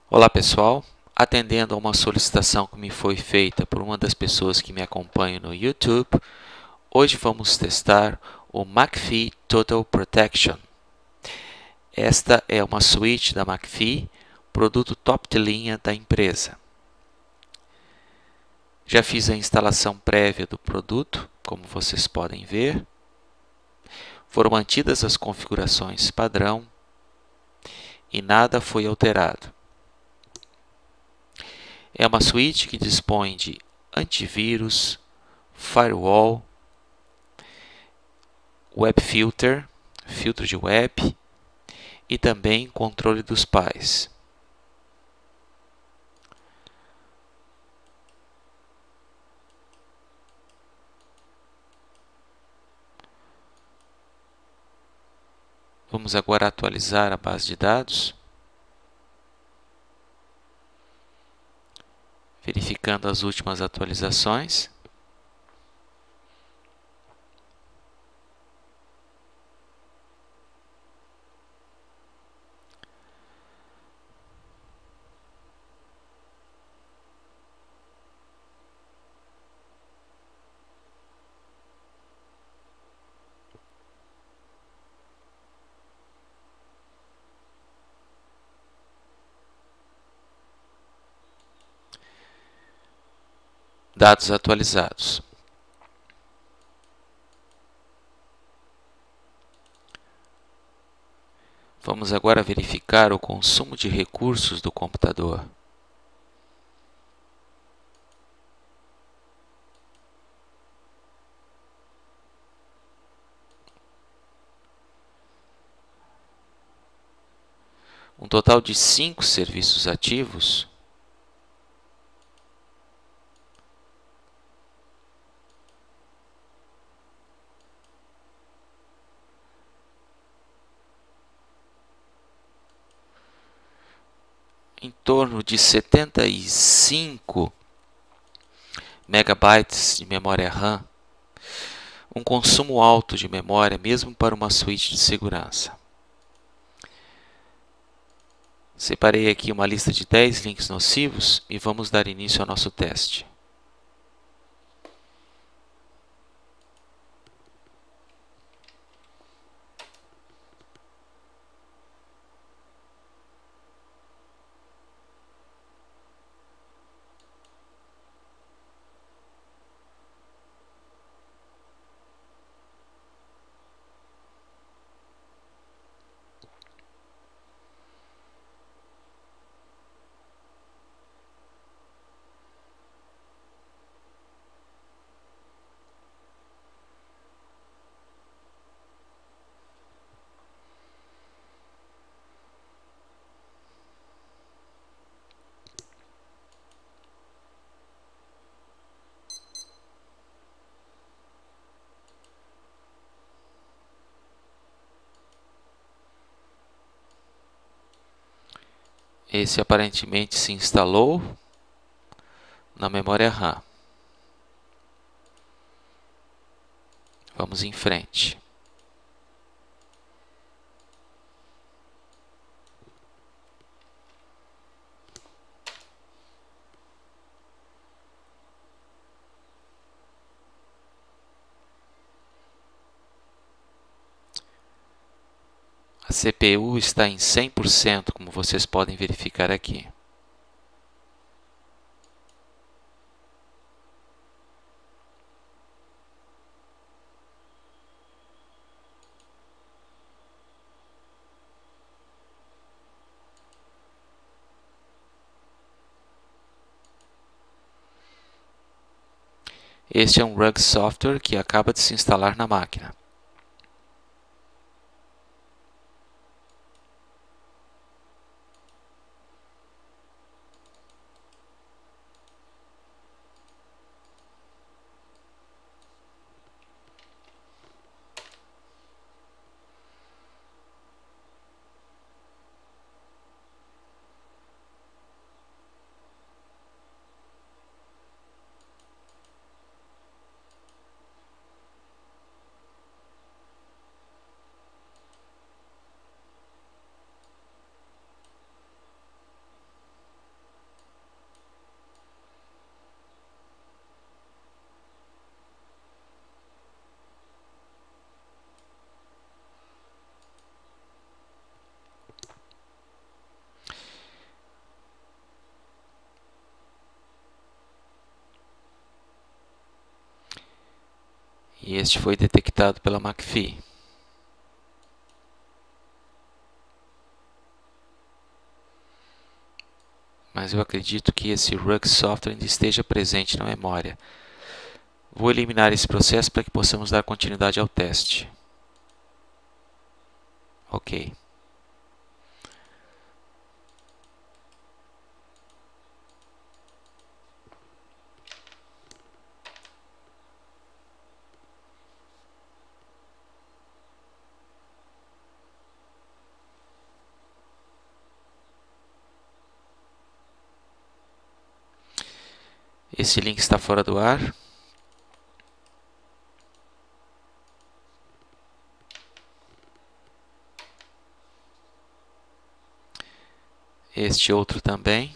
Olá pessoal, atendendo a uma solicitação que me foi feita por uma das pessoas que me acompanham no YouTube, hoje vamos testar o McAfee Total Protection. Esta é uma suíte da McAfee, produto top de linha da empresa. Já fiz a instalação prévia do produto, como vocês podem ver. Foram mantidas as configurações padrão e nada foi alterado. É uma suíte que dispõe de antivírus, firewall, web filter, filtro de web e também controle dos pais. Vamos agora atualizar a base de dados, verificando as últimas atualizações. Dados atualizados. Vamos agora verificar o consumo de recursos do computador. Um total de 5 serviços ativos. Em torno de 75 megabytes de memória RAM, um consumo alto de memória mesmo para uma suíte de segurança. Separei aqui uma lista de 10 links nocivos e vamos dar início ao nosso teste. Esse aparentemente se instalou na memória RAM. Vamos em frente. A CPU está em 100%, como vocês podem verificar aqui. Este é um RUG software que acaba de se instalar na máquina. este foi detectado pela McAfee. Mas eu acredito que esse Rug Software ainda esteja presente na memória. Vou eliminar esse processo para que possamos dar continuidade ao teste. Ok. Esse link está fora do ar. Este outro também.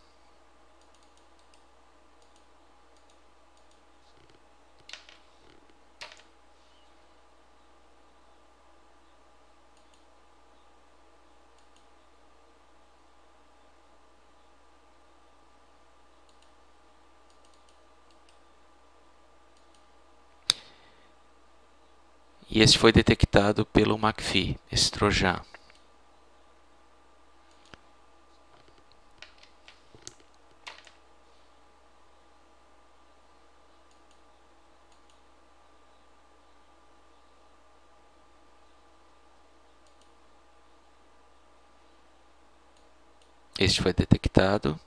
E este foi detectado pelo McAfee, esse trojan. Este foi detectado.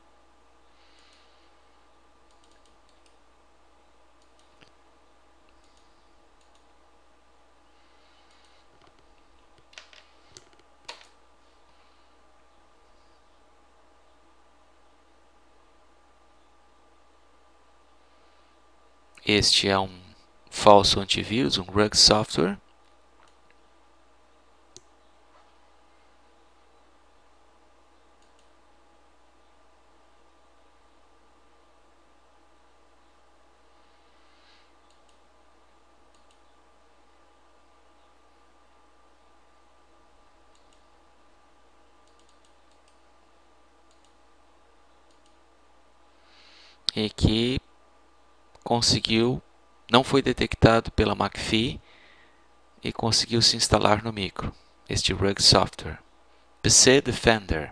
Este é um falso antivírus, um Rug Software. E que não foi detectado pela McAfee e conseguiu se instalar no micro. Este Rug Software. PC Defender.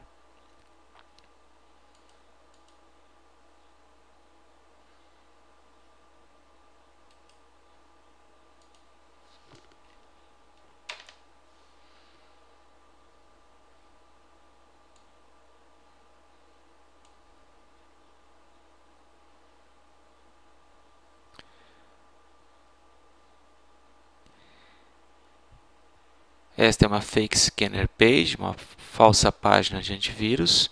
Esta é uma fake scanner page, uma falsa página de antivírus.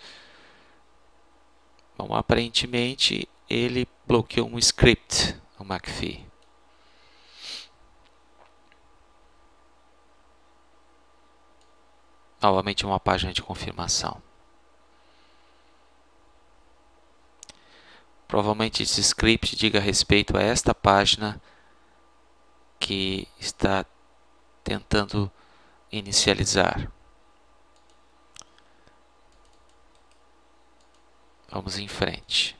Bom, aparentemente ele bloqueou um script, o McAfee. Novamente uma página de confirmação. Provavelmente esse script diga respeito a esta página que está tentando inicializar. Vamos em frente.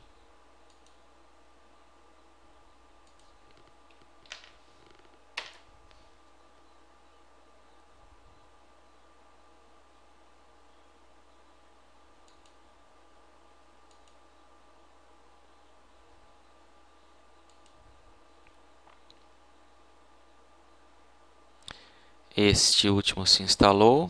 Este último se instalou.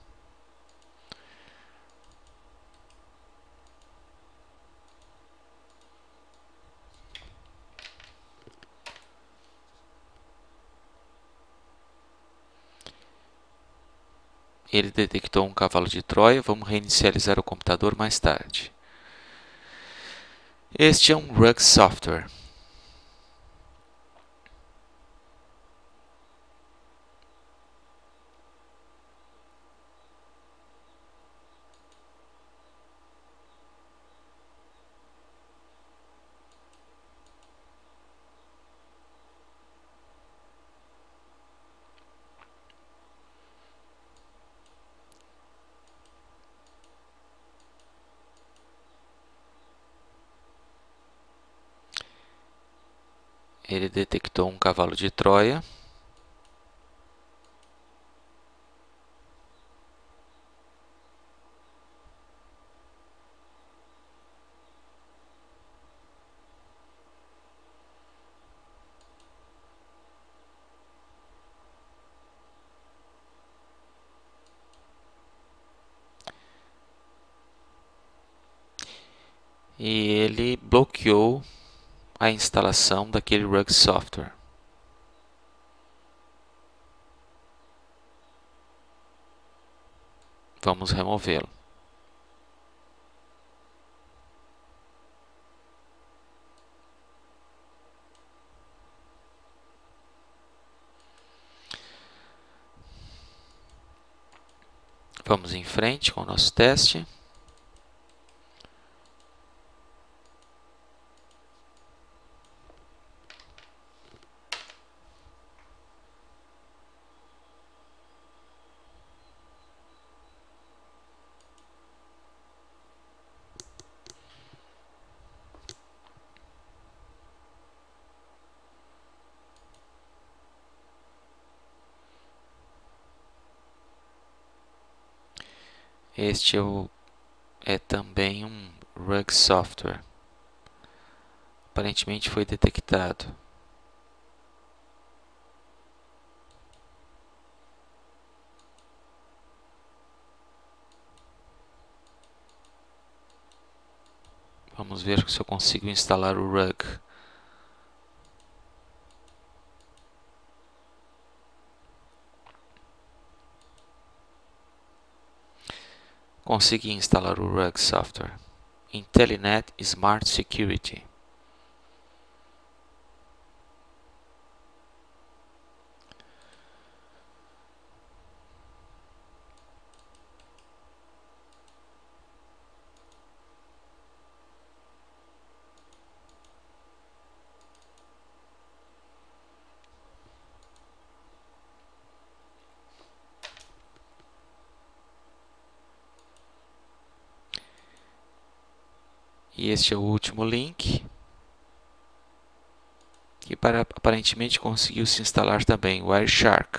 Ele detectou um cavalo de Troia. Vamos reinicializar o computador mais tarde. Este é um Rug Software. Ele detectou um cavalo de Troia. E ele bloqueou a instalação daquele Rug Software. Vamos removê-lo. Vamos em frente com o nosso teste. Este é também um Rug Software. Aparentemente foi detectado. Vamos ver se eu consigo instalar o Rug. Consegui instalar o Rug Software. Intelinet Smart Security. E este é o último link, que aparentemente conseguiu se instalar também, Wireshark.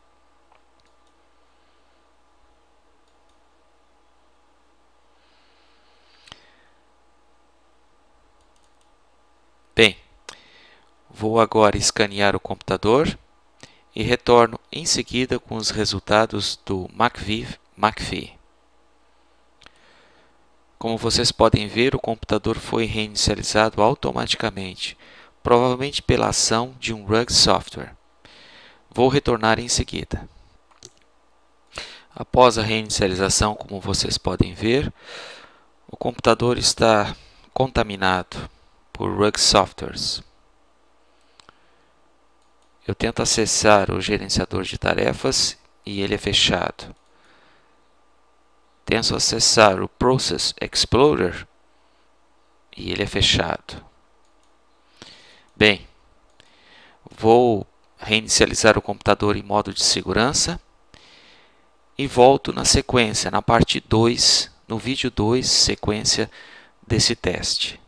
Bem, vou agora escanear o computador e retorno em seguida com os resultados do McAfee. Como vocês podem ver, o computador foi reinicializado automaticamente, provavelmente pela ação de um Rug Software. Vou retornar em seguida. Após a reinicialização, como vocês podem ver, o computador está contaminado por Rug Softwares. Eu tento acessar o gerenciador de tarefas e ele é fechado. Tento acessar o Process Explorer e ele é fechado. Bem, vou reinicializar o computador em modo de segurança e volto na sequência, na parte 2, no vídeo 2, sequência desse teste.